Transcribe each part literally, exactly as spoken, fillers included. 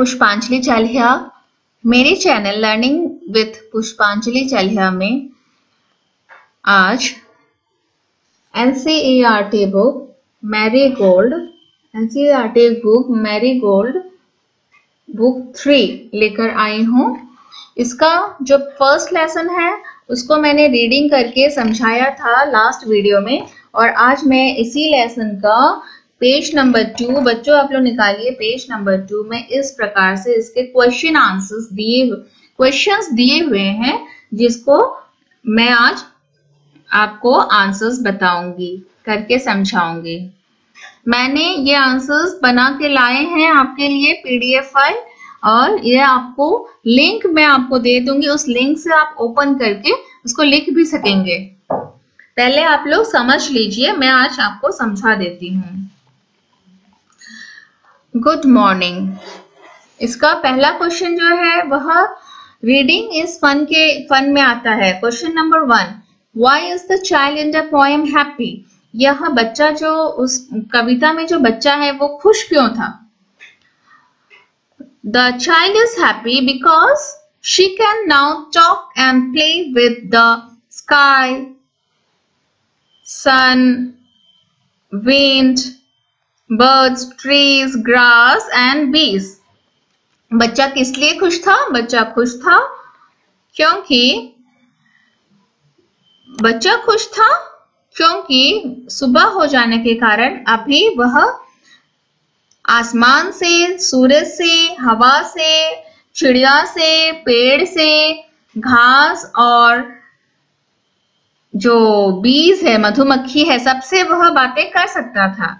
पुष्पांजलि चालिया। मेरे channel learning with पुष्पांजलि चालिया में आज NCERT book Marigold NCERT book Marigold book three लेकर आई हूँ। इसका जो फर्स्ट लेसन है उसको मैंने रीडिंग करके समझाया था लास्ट वीडियो में, और आज मैं इसी लेसन का पेज नंबर टू, बच्चों आप लोग निकालिए पेज नंबर टू में इस प्रकार से इसके क्वेश्चन आंसर्स दिए क्वेश्चंस दिए हुए हैं, जिसको मैं आज आपको आंसर्स बताऊंगी, करके समझाऊंगी। मैंने ये आंसर्स बना के लाए हैं आपके लिए पीडीएफ फाइल, और ये आपको लिंक मैं आपको दे दूंगी। उस लिंक से आप ओपन करके उसको लिख भी सकेंगे। पहले आप लोग समझ लीजिए, मैं आज आपको समझा देती हूँ। गुड मॉर्निंग, इसका पहला क्वेश्चन जो है वह रीडिंग इज फन के फन में आता है। Question number one, why is the child in the poem happy? यह बच्चा जो उस कविता में जो बच्चा है वो खुश क्यों था? The child is happy because she can now talk and play with the sky, sun, wind, birds, trees, grass and bees। बच्चा किस लिए खुश था? बच्चा खुश था क्योंकि बच्चा खुश था क्योंकि सुबह हो जाने के कारण अभी वह आसमान से, सूरज से, हवा से, चिड़िया से, पेड़ से, घास और जो बीज है, मधुमक्खी है, सबसे वह बातें कर सकता था।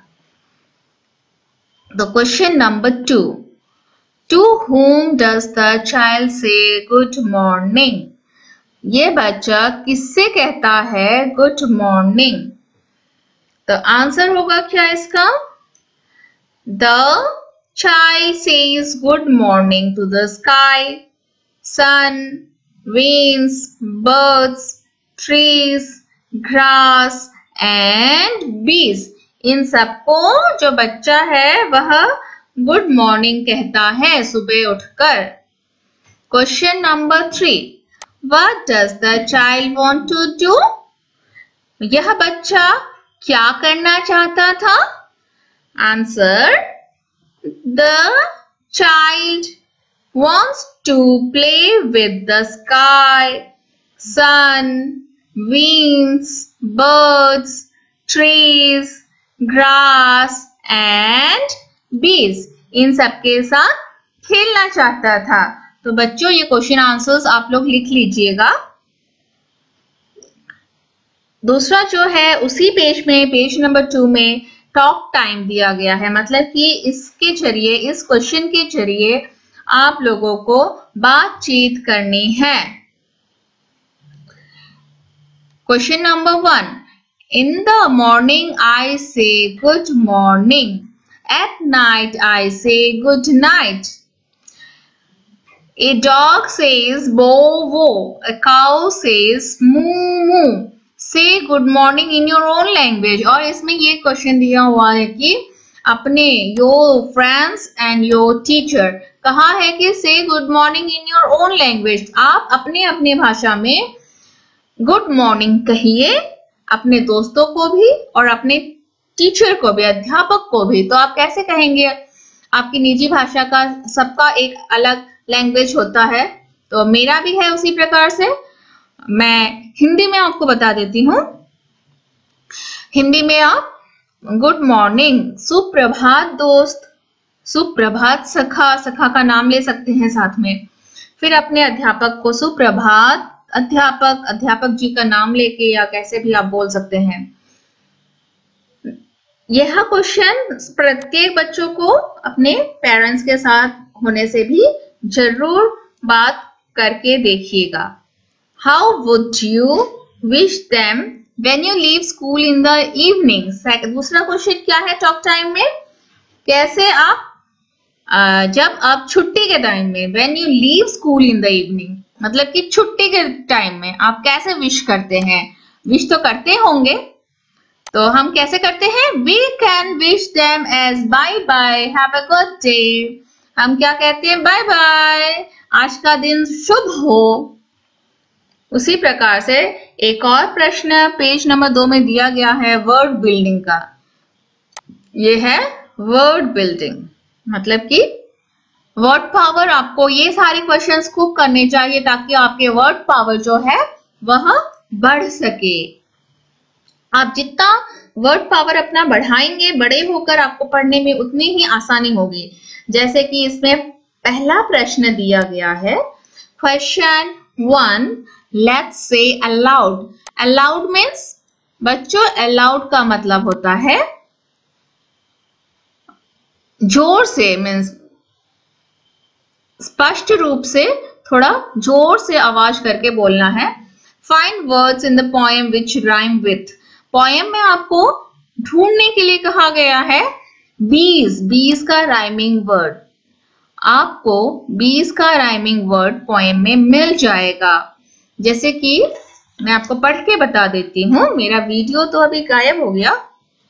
The question number two, to whom does the child say good morning? ये बच्चा किससे कहता है good morning? तो आंसर होगा क्या इसका? The child says good morning to the sky, sun, winds, birds, trees, grass and bees। इन सबको जो बच्चा है वह गुड मॉर्निंग कहता है सुबह उठकर। Question number three, what does the child want to do? यह बच्चा क्या करना चाहता था? Answer, the child wants to play with the sky, sun, winds, birds, trees, grass and bees. इन सबके साथ खेलना चाहता था। तो बच्चों ये क्वेश्चन आंसर्स आप लोग लिख लीजिएगा। दूसरा जो है उसी पेज में, पेज नंबर टू में टॉक टाइम दिया गया है, मतलब कि इसके जरिए, इस क्वेश्चन के जरिए आप लोगों को बातचीत करनी है। Question number one, in the morning I say good morning, at night I say good night, a dog says bow wow, a cow says moo moo, say good morning in your own language। और इसमें ये question दिया हुआ है कि अपने your friends and your teacher, कहा है कि say good morning in your own language, आप अपने अपने भाषा में गुड मॉर्निंग कहिए अपने दोस्तों को भी और अपने टीचर को भी, अध्यापक को भी। तो आप कैसे कहेंगे? आपकी निजी भाषा का सबका एक अलग लैंग्वेज होता है, तो मेरा भी है उसी प्रकार से। मैं हिंदी में आपको बता देती हूँ। हिंदी में आप गुड मॉर्निंग, सुप्रभात दोस्त, सुप्रभात सखा, सखा का नाम ले सकते हैं साथ में। फिर अपने अध्यापक को सुप्रभात अध्यापक, अध्यापक जी का नाम लेके, या कैसे भी आप बोल सकते हैं। यह क्वेश्चन प्रत्येक बच्चों को अपने पेरेंट्स के साथ होने से भी जरूर बात करके देखिएगा। How would you wish them when you leave school in the evening? दूसरा क्वेश्चन क्या है टॉक टाइम में? कैसे आप जब आप छुट्टी के टाइम में, when you leave school in the evening, मतलब कि छुट्टी के टाइम में आप कैसे विश करते हैं? विश तो करते होंगे, तो हम कैसे करते हैं? We can wish them as bye bye, have a good day, हम क्या कहते हैं? बाय बाय, आज का दिन शुभ हो। उसी प्रकार से एक और प्रश्न पेज नंबर दो में दिया गया है वर्ड बिल्डिंग का। ये है वर्ड बिल्डिंग, मतलब कि वर्ड पावर। आपको ये सारे क्वेश्चंस खूब करने चाहिए ताकि आपके वर्ड पावर जो है वह बढ़ सके। आप जितना वर्ड पावर अपना बढ़ाएंगे, बड़े होकर आपको पढ़ने में उतनी ही आसानी होगी। जैसे कि इसमें पहला प्रश्न दिया गया है, question one, let's say aloud. Aloud means बच्चों, अलाउड का मतलब होता है जोर से, मीन्स स्पष्ट रूप से, थोड़ा जोर से आवाज करके बोलना है। Find words in the poem which rhyme with. Poem में आपको ढूंढने के लिए कहा गया है बीस, बीस का राइमिंग वर्ड। आपको बीस का राइमिंग वर्ड पोएम में मिल जाएगा। जैसे कि मैं आपको पढ़ के बता देती हूँ, मेरा वीडियो तो अभी गायब हो गया।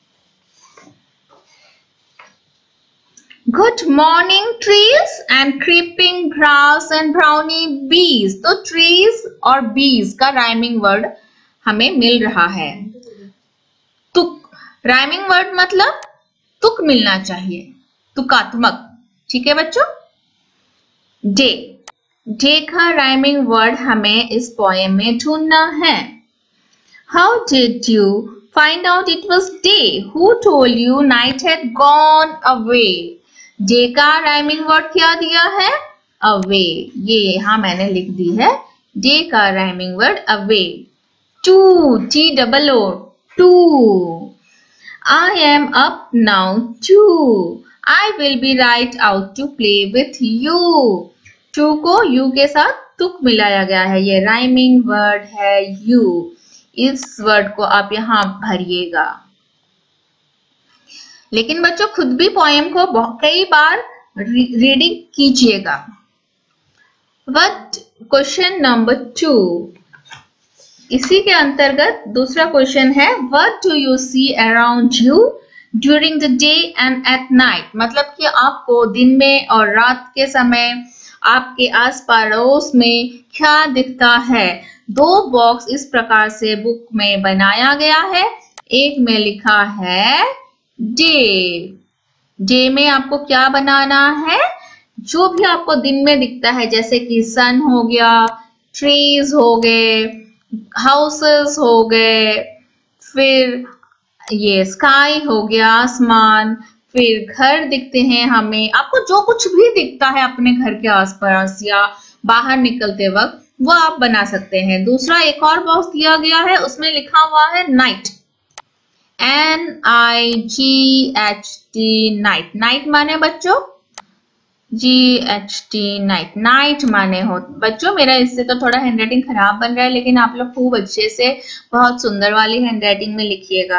Good morning trees and creeping grass and brownie bees। तो trees और bees का राइमिंग वर्ड हमें मिल रहा है। तुक, राइमिंग वर्ड मतलब तुक मिलना चाहिए, तुकात्मक। ठीक है बच्चों। डे, डे का राइमिंग वर्ड हमें इस पोएम में ढूंढना है। How did you find out it was day? Who told you night had gone away? Day का राइमिंग वर्ड क्या दिया है? अवे। ये यहां मैंने लिख दी है, डे का rhyming word away. Too, T double O, too. I am up now too, I will be right out to play with you. Too को यू के साथ तुक मिलाया गया है, ये राइमिंग वर्ड है यू। इस वर्ड को आप यहां भरिएगा। लेकिन बच्चों खुद भी पोएम को कई बार रीडिंग कीजिएगा। वट क्वेश्चन नंबर टू, इसी के अंतर्गत दूसरा क्वेश्चन है, what do you see around you during the day and at night. मतलब कि आपको दिन में और रात के समय आपके आस पड़ोस में क्या दिखता है। दो बॉक्स इस प्रकार से बुक में बनाया गया है। एक में लिखा है डे, डे में आपको क्या बनाना है? जो भी आपको दिन में दिखता है, जैसे कि सन हो गया, ट्रीज हो गए, हाउसेस हो गए, फिर ये स्काई हो गया, आसमान, फिर घर दिखते हैं हमें। आपको जो कुछ भी दिखता है अपने घर के आसपास या बाहर निकलते वक्त, वो आप बना सकते हैं। दूसरा एक और बॉक्स दिया गया है, उसमें लिखा हुआ है night, N I G H T, night. Night माने बच्चों G H T, night. Night माने हो बच्चों, मेरा इससे तो थोड़ा हैंडराइटिंग खराब बन रहा है, लेकिन आप लोग खूब अच्छे से बहुत सुंदर वाली हैंडराइटिंग में लिखिएगा।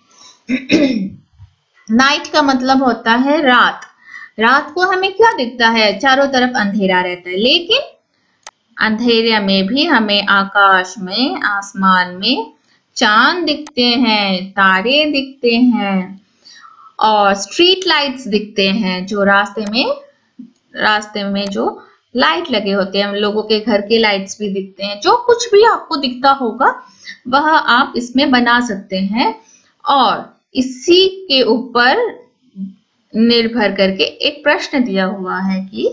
नाइट का मतलब होता है रात। रात को हमें क्या दिखता है? चारों तरफ अंधेरा रहता है, लेकिन अंधेरे में भी हमें आकाश में, आसमान में चांद दिखते हैं, तारे दिखते हैं और स्ट्रीट लाइट्स दिखते हैं, जो रास्ते में रास्ते में जो लाइट लगे होते हैं, लोगों के घर के लाइट्स भी दिखते हैं। जो कुछ भी आपको दिखता होगा वह आप इसमें बना सकते हैं। और इसी के ऊपर निर्भर करके एक प्रश्न दिया हुआ है कि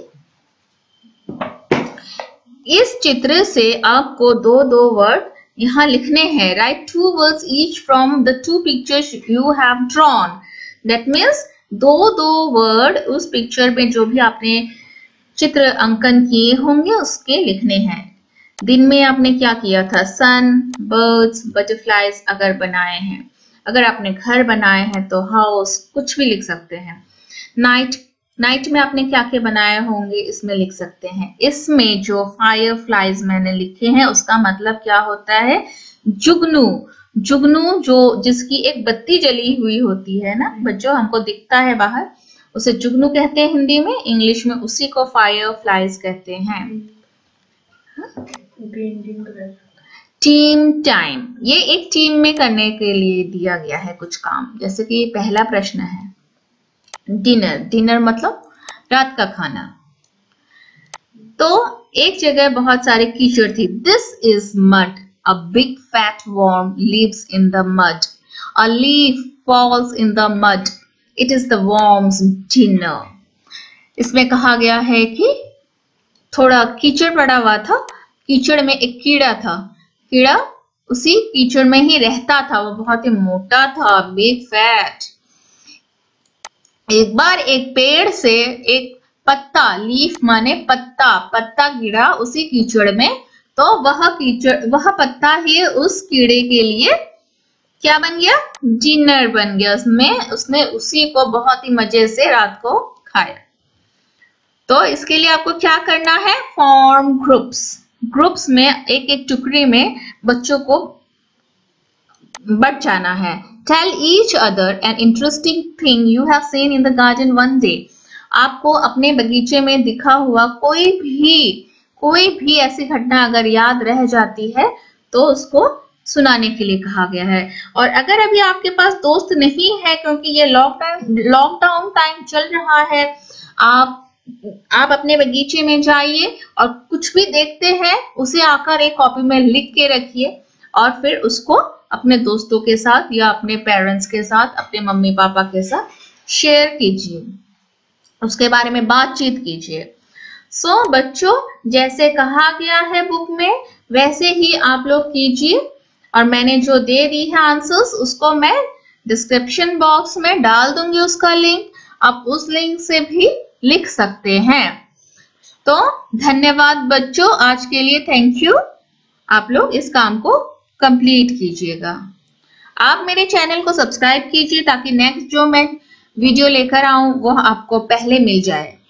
इस चित्र से आपको दो दो वर्ड यहाँ लिखने हैं। Write two words each from the two pictures you have drawn. That means दो दो वर्ड उस पिक्चर में जो भी आपने चित्र अंकन किए होंगे उसके लिखने हैं। दिन में आपने क्या किया था? सन, बर्ड्स, बटरफ्लाइज अगर बनाए हैं। अगर आपने घर बनाए हैं तो हाउस, कुछ भी लिख सकते हैं। नाइट, नाइट में आपने क्या क्या बनाए होंगे इसमें लिख सकते हैं। इसमें जो फायर फ्लाइज मैंने लिखे हैं उसका मतलब क्या होता है? जुगनू। जुगनू जो जिसकी एक बत्ती जली हुई होती है ना बच्चों, हमको दिखता है बाहर, उसे जुगनू कहते हैं हिंदी में। इंग्लिश में उसी को फायर फ्लाइज कहते हैं। टीम टाइम, ये एक टीम में करने के लिए दिया गया है कुछ काम। जैसे कि ये पहला प्रश्न है डिनर। डिनर मतलब रात का खाना। तो एक जगह बहुत सारे कीचड़ थी। This is mud, a big fat worm lives in the mud, a leaf falls in the mud, it is the worm's dinner. इसमें कहा गया है कि थोड़ा कीचड़ पड़ा हुआ था, कीचड़ में एक कीड़ा था, कीड़ा उसी कीचड़ में ही रहता था, वो बहुत ही मोटा था, बिग फैट। एक बार एक पेड़ से एक पत्ता, लीफ माने पत्ता, पत्ता गिरा उसी कीचड़ में, तो वह कीचड़ वह पत्ता ही उस कीड़े के लिए क्या बन गया, डिनर बन गया। उसमें उसने उसी को बहुत ही मजे से रात को खाया। तो इसके लिए आपको क्या करना है, फॉर्म ग्रुप्स। ग्रुप्स में एक एक टुकड़ी में बच्चों को बट जाना है। Tell each other an interesting thing you have seen in the garden one day. आपको अपने बगीचे में दिखा हुआ कोई भी कोई भी ऐसी घटना अगर याद रह जाती है तो उसको सुनाने के लिए कहा गया है। और अगर अभी आपके पास दोस्त नहीं है, क्योंकि ये लॉकडाउन लॉकडाउन टाइम चल रहा है, आप आप अपने बगीचे में जाइए और कुछ भी देखते हैं उसे आकर एक कॉपी में लिख के रखिए और फिर उसको अपने दोस्तों के साथ या अपने पेरेंट्स के साथ, अपने मम्मी पापा के साथ शेयर कीजिए, उसके बारे में बातचीत कीजिए। सो so, बच्चों, जैसे कहा गया है बुक में वैसे ही आप लोग कीजिए। और मैंने जो दे दी है आंसर्स उसको मैं डिस्क्रिप्शन बॉक्स में डाल दूंगी उसका लिंक, आप उस लिंक से भी लिख सकते हैं। तो धन्यवाद बच्चों, आज के लिए थैंक यू। आप लोग इस काम को कंप्लीट कीजिएगा। आप मेरे चैनल को सब्सक्राइब कीजिए ताकि नेक्स्ट जो मैं वीडियो लेकर आऊं वो आपको पहले मिल जाए।